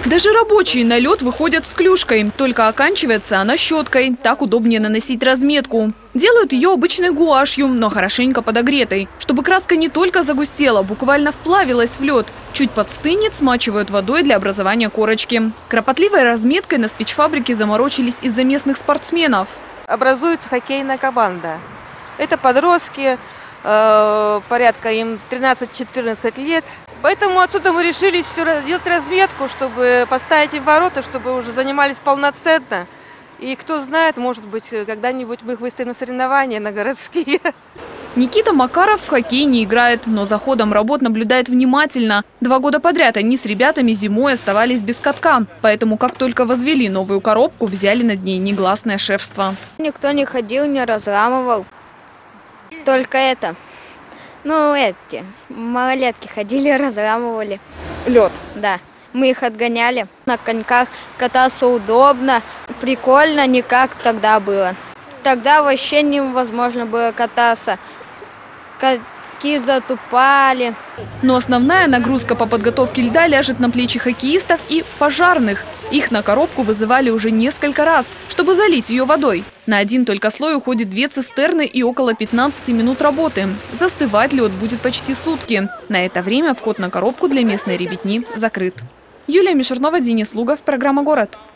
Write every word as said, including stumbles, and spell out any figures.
Даже рабочие на лед выходят с клюшкой, только оканчивается она щеткой. Так удобнее наносить разметку. Делают ее обычной гуашью, но хорошенько подогретой. Чтобы краска не только загустела, буквально вплавилась в лед. Чуть подстынет, смачивают водой для образования корочки. Кропотливой разметкой на спичфабрике заморочились из-за местных спортсменов. Образуется хоккейная команда. Это подростки, э, порядка им тринадцать-четырнадцать лет. Поэтому отсюда мы решили все сделать разметку, чтобы поставить им ворота, чтобы уже занимались полноценно. И кто знает, может быть, когда-нибудь мы их выставим на соревнования на городские. Никита Макаров в хоккей не играет, но за ходом работ наблюдает внимательно. Два года подряд они с ребятами зимой оставались без катка. Поэтому, как только возвели новую коробку, взяли над ней негласное шефство. Никто не ходил, не разламывал. Только это. Ну, эти малолетки ходили, разламывали. Лед? Да. Мы их отгоняли. На коньках кататься удобно, прикольно, не как тогда было. Тогда вообще невозможно было кататься. Коньки затупали. Но основная нагрузка по подготовке льда ляжет на плечи хоккеистов и пожарных. Их на коробку вызывали уже несколько раз, чтобы залить ее водой. На один только слой уходит две цистерны и около пятнадцати минут работы. Застывать лед будет почти сутки. На это время вход на коробку для местной ребятни закрыт. Юлия Мишурнова, Денис Лугов, программа «Город».